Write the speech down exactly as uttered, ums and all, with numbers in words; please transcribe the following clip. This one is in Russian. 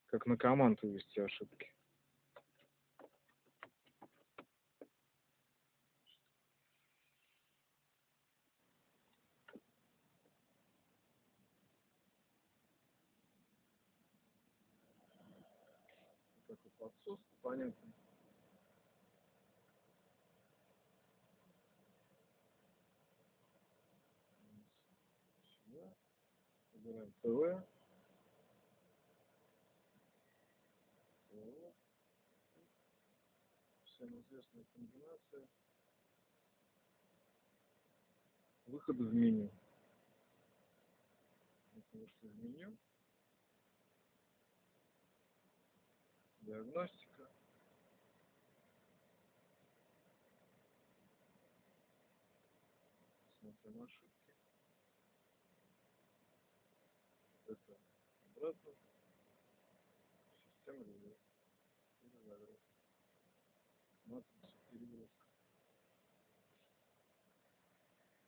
Как на команд вывести ошибки. Такой подсос, понятно. Сюда. Выбираем ТВ. Всем известная комбинация. Выход в меню. Вышли в меню. Диагностика. Смотрим ошибки. Это обратно. Система перезагрузки. Матрица перегрузка.